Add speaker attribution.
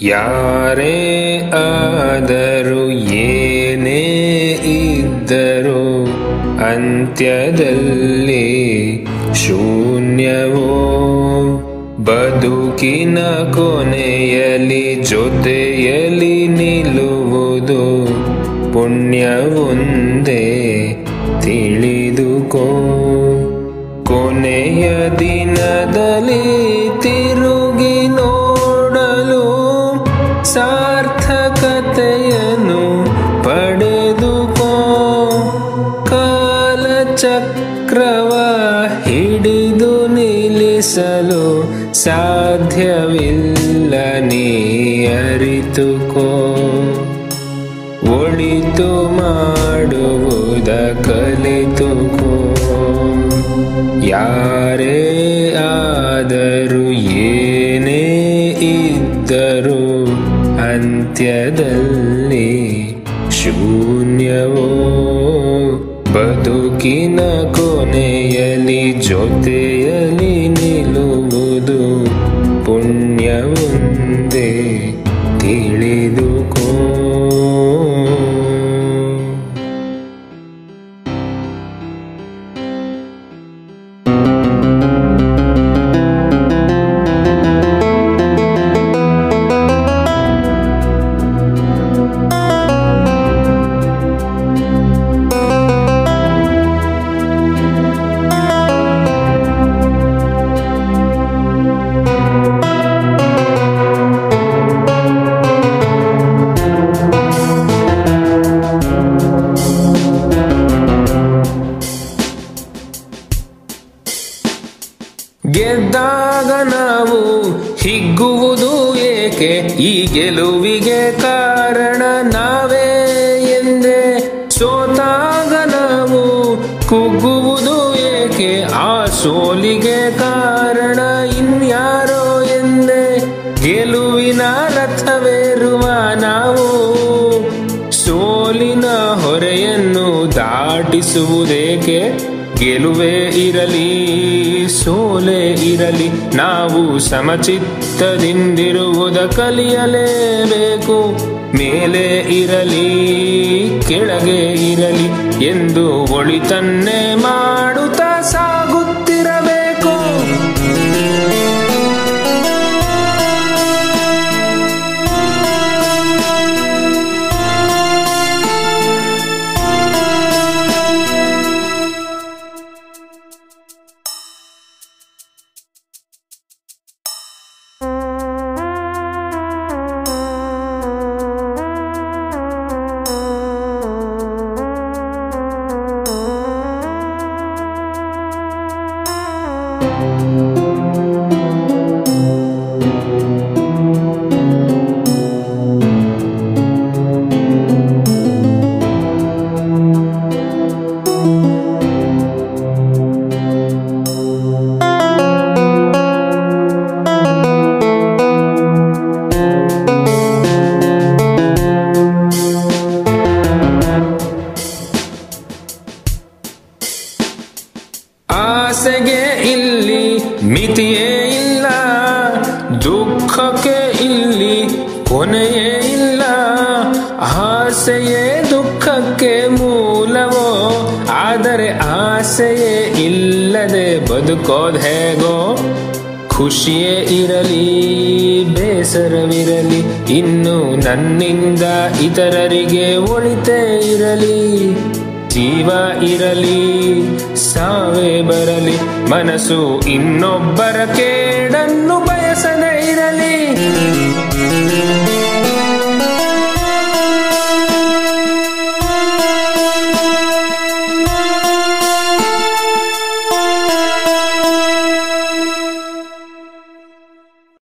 Speaker 1: ಯಾರೇ ಆದರೂ ಏನೇ ಇದ್ದರೂ ಅಂತ್ಯದಲ್ಲಿ ಶೂನ್ಯವೋ. ಬದುಕಿನ ಕೊನೆಯಲ್ಲಿ ಜೊತೆಯಲ್ಲಿ ನಿಲ್ಲುವುದು ಪುಣ್ಯವೊಂದೇ ತಿಳಿದುಕೋ. ಕೊನೆಯ ದಿನದಲ್ಲಿ ತಿರುಗಿ ನೋಡಲು ಸಾರ್ಥಕತೆಯನ್ನು ಪಡೆದುಕೋ. ಕಾಲಚಕ್ರವ ಹಿಡಿದು ನಿಲ್ಲಿಸಲು ಸಾಧ್ಯವಿಲ್ಲ, ನೀ ಅರಿತುಕೋ. ಒಳಿತು ಮಾಡುವುದ ಕಲಿತುಕೋ. ಯಾರೇ ಆದರೂ ಏನೇ ಇದ್ದರೂ ಅಂತ್ಯದಲ್ಲಿ ಶೂನ್ಯವೋ. ಬದುಕಿನ ಕೊನೆಯಲ್ಲಿ ಜೊತೆಯಲ್ಲಿ ನಿಲ್ಲುವುದು ಪುಣ್ಯವೊಂದೇ ತಿಳಿದುಕೋ. ಗೆದ್ದಾಗ ನಾವು ಹಿಗ್ಗುವುದು ಏಕೆ? ಈ ಗೆಲುವಿಗೆ ಕಾರಣ ನಾವೇ ಎಂದೇ. ಸೋತಾಗ ನಾವು ಕುಗ್ಗುವುದು ಏಕೆ? ಆ ಸೋಲಿಗೆ ಕಾರಣ ಇನ್ಯಾರೋ ಎಂದೇ. ಗೆಲುವಿನ ರಥವೇರುವ ನಾವು ಸೋಲಿನ ಹೊರೆಯನ್ನು ದಾಟಿಸುವುದೇಕೆ? ಗೆಲುವೇ ಇರಲಿ ಸೋಲೇ ಇರಲಿ, ನಾವು ಸಮಚಿತ್ತದಿಂದಿರುವುದ ಕಲಿಯಲೇಬೇಕು. ಮೇಲೆ ಇರಲಿ ಕೆಳಗೆ ಇರಲಿ ಎಂದು ಒಳಿತನ್ನೇ ಮಾಡುತ್ತಾ ಸಾಗುತ್ತಿರಬೇಕು. ಆಸೆಗೆ ಇಲ್ಲಿ ಮಿತಿಯೇ ಇಲ್ಲ, ದುಃಖಕ್ಕೆ ಇಲ್ಲಿ ಕೊನೆಯೇ ಇಲ್ಲ. ಆಸೆಯೇ ದುಃಖಕ್ಕೆ ಮೂಲವೋ, ಆದರೆ ಆಸೆಯೇ ಇಲ್ಲದೆ ಬದುಕೋದು ಹೇಗೋ? ಖುಷಿಯೇ ಇರಲಿ ಬೇಸರವಿರಲಿ, ಇನ್ನು ನನ್ನಿಂದ ಇತರರಿಗೆ ಒಳಿತೇ ಇರಲಿ. ಜೀವ ಇರಲಿ ಸಾವೇ ಬರಲಿ, ಮನಸ್ಸು ಇನ್ನೊಬ್ಬರ ಕೇಡನ್ನು ಬಯಸದೇ ಇರಲಿ.